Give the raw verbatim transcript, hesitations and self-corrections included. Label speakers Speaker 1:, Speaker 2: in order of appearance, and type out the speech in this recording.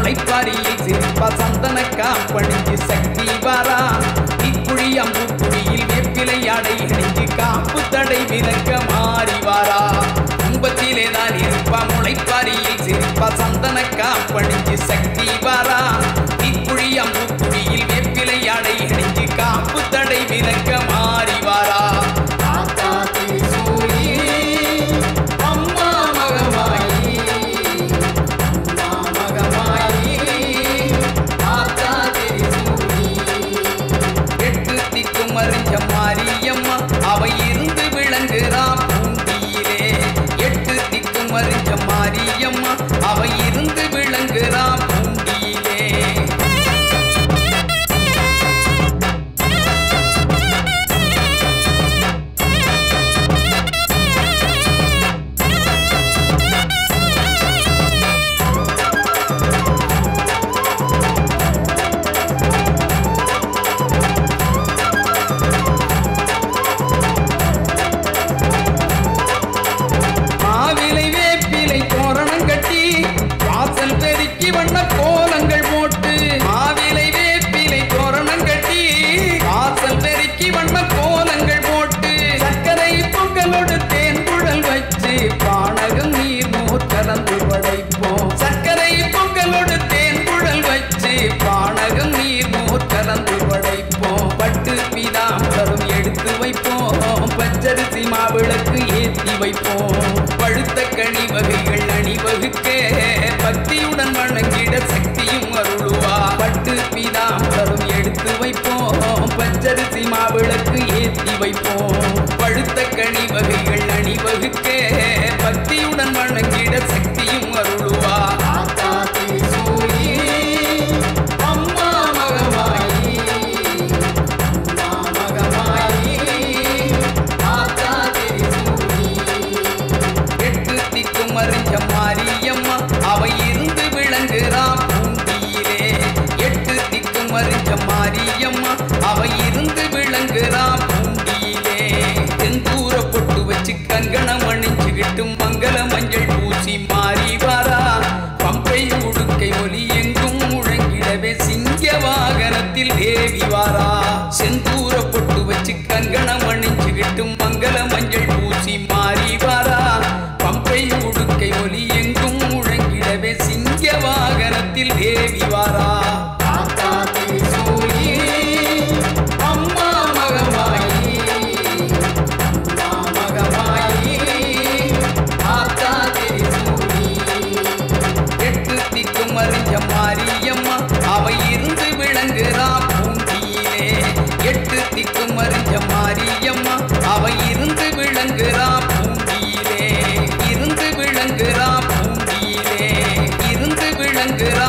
Speaker 1: முளைப்பாரியில் சிரிப்பா சந்தனக்கா பணிஞ்சு சக்தி வாரா இக்குழி அம்புக்குழியில் வெப்பிலை அடை அணிஞ்சு காப்பு தடை விலக்க மாறி வாரா கும்பத்திலேதான் இருப்பா முளைப்பாரியில் சிரிப்பா சந்தனக்கா பணிஞ்சு சக்தி வாரா இக்குழி அம்புக்குழியில் வெப்பிலை அடை அணிஞ்சு காப்பு தடை விலக்க மாறி வாரா மாரியம்மா அவை இருந்து விளங்குறா பூண்டியிலே எட்டு திக்கும் அறிஞ்ச மாரியம்மா அவை இருந்து விளங்குறா பூண்டியிலே வண்ண கோலங்கள் போட்டு மாவிலை வேப்பிலை தோரணம் கட்டி வாசல் பெருக்கி வண்ண கோலங்கள் போட்டு சர்க்கரை பொங்கலோடு தேன் குழல் வச்சு பானகம் நீர் மோர் கலந்து படைப்போம் சர்க்கரை பொங்கலோடு தேன் குழல் வச்சு பானகம் நீர் மோர் கலந்து படைப்போம் பட்டு பீதாம்பரம் எடுத்து வைப்போம் பச்சரிசி மாவிளக்கு ஏற்றி வைப்போம் பழுத்த கனி வகைகள் அணிவகுக்க பக்தியுடன் வணங்கிட சக்தியும் அருளுவா பட்டு பீதாம்பரம் எடுத்து வைப்போம் பச்சரிசி மாவிளக்கு ஏற்றி வைப்போம் பழுத்த கனி வகைகள் அணிவகுக்க பக்தியுடன் வணங்கிட சக்தியும் அருளுவா மாரியம்மா அவை இருந்து விளங்குறா பூண்டியிலே எட்டு திக்கும் அறிஞ்ச மாரியம்மா அவை இருந்து விளங்குறா பூண்டியிலே செந்தூர பொட்டு வச்சு கங்கணம் அணிஞ்சுகிட்டு மங்கள மஞ்சள் பூசி மாறி வாரா பம்பை உடுக்கை ஒலி எங்கும் முழங்கிடவே சிங்க வாகனத்தில் தேவி வாரா செந்தூர பொட்டு வச்சு கங்கணம் அணிஞ்சுகிட்டு மங்கள மஞ்சள் பூசி மாறி வாரா பம்பை உடுக்கை ஒலி எங்கும் முழங்கிடவே சிங்க வாகனத்தில் தேவி வாரா அம்மா மகமாயி அம்மா மகமாயி ஆத்தா திரிசூலி எட்டு திக்கும் அறிஞ்ச மாரியம்மா அவை இருந்து விளங்குறா பூண்டியிலே எட்டு திக்கும் அறிஞ்ச மாரியம்மா அவை இருந்து விளங்குறா பூண்டியிலே இருந்து விளங்குறா பூண்டியிலே இருந்து விளங்குறா